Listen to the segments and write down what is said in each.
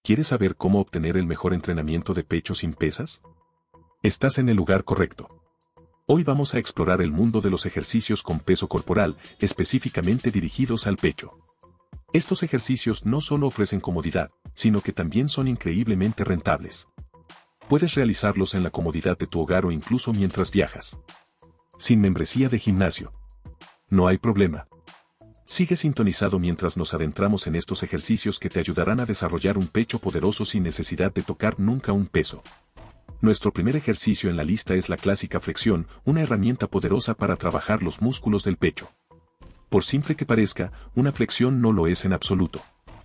¿Quieres saber cómo obtener el mejor entrenamiento de pecho sin pesas? Estás en el lugar correcto. Hoy vamos a explorar el mundo de los ejercicios con peso corporal, específicamente dirigidos al pecho. Estos ejercicios no solo ofrecen comodidad, sino que también son increíblemente rentables. Puedes realizarlos en la comodidad de tu hogar o incluso mientras viajas. Sin membresía de gimnasio. No hay problema. Sigue sintonizado mientras nos adentramos en estos ejercicios que te ayudarán a desarrollar un pecho poderoso sin necesidad de tocar nunca un peso. Nuestro primer ejercicio en la lista es la clásica flexión, una herramienta poderosa para trabajar los músculos del pecho. Por simple que parezca, una flexión no lo es en absoluto.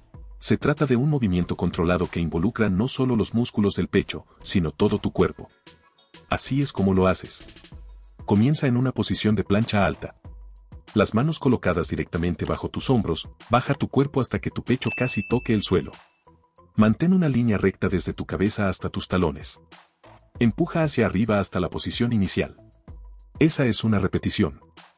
Se trata de un movimiento controlado que involucra no solo los músculos del pecho, sino todo tu cuerpo. Así es como lo haces. Comienza en una posición de plancha alta. Las manos colocadas directamente bajo tus hombros, baja tu cuerpo hasta que tu pecho casi toque el suelo. Mantén una línea recta desde tu cabeza hasta tus talones. Empuja hacia arriba hasta la posición inicial. Esa es una repetición.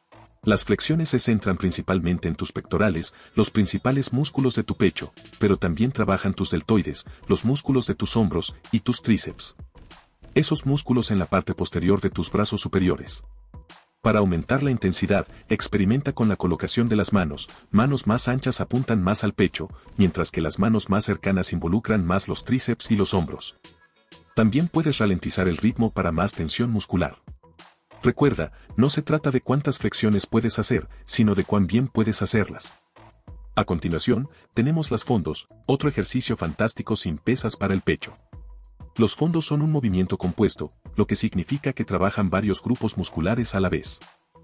Las flexiones se centran principalmente en tus pectorales, los principales músculos de tu pecho, pero también trabajan tus deltoides, los músculos de tus hombros y tus tríceps. Esos músculos en la parte posterior de tus brazos superiores. Para aumentar la intensidad, experimenta con la colocación de las manos más anchas apuntan más al pecho, mientras que las manos más cercanas involucran más los tríceps y los hombros. También puedes ralentizar el ritmo para más tensión muscular. Recuerda, no se trata de cuántas flexiones puedes hacer, sino de cuán bien puedes hacerlas. A continuación, tenemos las fondos, otro ejercicio fantástico sin pesas para el pecho. Los fondos son un movimiento compuesto, lo que significa que trabajan varios grupos musculares a la vez.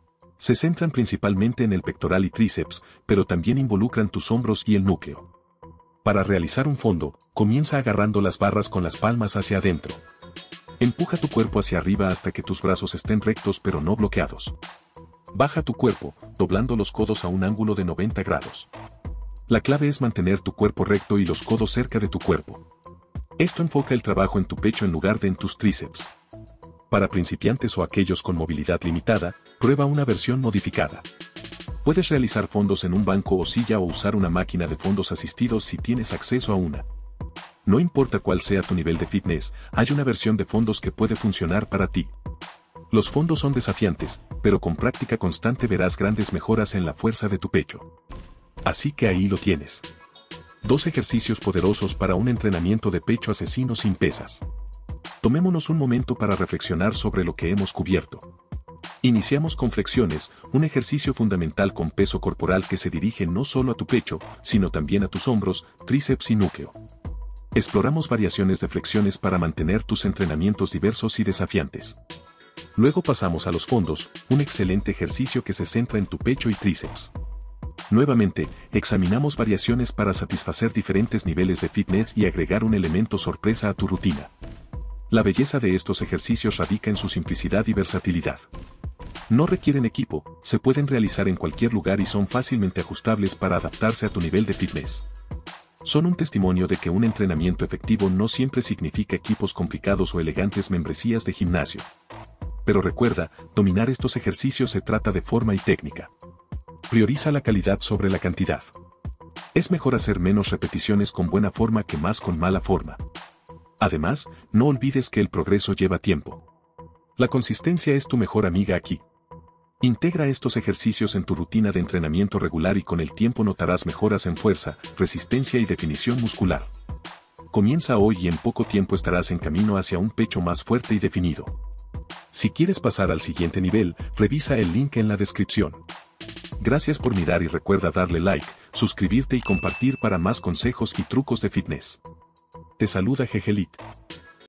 Se centran principalmente en el pectoral y tríceps, pero también involucran tus hombros y el núcleo. Para realizar un fondo, comienza agarrando las barras con las palmas hacia adentro. Empuja tu cuerpo hacia arriba hasta que tus brazos estén rectos pero no bloqueados. Baja tu cuerpo, doblando los codos a un ángulo de 90 grados. La clave es mantener tu cuerpo recto y los codos cerca de tu cuerpo. Esto enfoca el trabajo en tu pecho en lugar de en tus tríceps. Para principiantes o aquellos con movilidad limitada, prueba una versión modificada. Puedes realizar fondos en un banco o silla o usar una máquina de fondos asistidos si tienes acceso a una. No importa cuál sea tu nivel de fitness, hay una versión de fondos que puede funcionar para ti. Los fondos son desafiantes, pero con práctica constante verás grandes mejoras en la fuerza de tu pecho. Así que ahí lo tienes. 2 ejercicios poderosos para un entrenamiento de pecho asesino sin pesas. Tomémonos un momento para reflexionar sobre lo que hemos cubierto. Iniciamos con flexiones, un ejercicio fundamental con peso corporal que se dirige no solo a tu pecho, sino también a tus hombros, tríceps y núcleo. Exploramos variaciones de flexiones para mantener tus entrenamientos diversos y desafiantes. Luego pasamos a los fondos, un excelente ejercicio que se centra en tu pecho y tríceps. Nuevamente, examinamos variaciones para satisfacer diferentes niveles de fitness y agregar un elemento sorpresa a tu rutina. La belleza de estos ejercicios radica en su simplicidad y versatilidad. No requieren equipo, se pueden realizar en cualquier lugar y son fácilmente ajustables para adaptarse a tu nivel de fitness. Son un testimonio de que un entrenamiento efectivo no siempre significa equipos complicados o elegantes membresías de gimnasio. Pero recuerda, dominar estos ejercicios se trata de forma y técnica. Prioriza la calidad sobre la cantidad. Es mejor hacer menos repeticiones con buena forma que más con mala forma. Además, no olvides que el progreso lleva tiempo. La consistencia es tu mejor amiga aquí. Integra estos ejercicios en tu rutina de entrenamiento regular y con el tiempo notarás mejoras en fuerza, resistencia y definición muscular. Comienza hoy y en poco tiempo estarás en camino hacia un pecho más fuerte y definido. Si quieres pasar al siguiente nivel, revisa el link en la descripción. Gracias por mirar y recuerda darle like, suscribirte y compartir para más consejos y trucos de fitness. Te saluda Gegelit.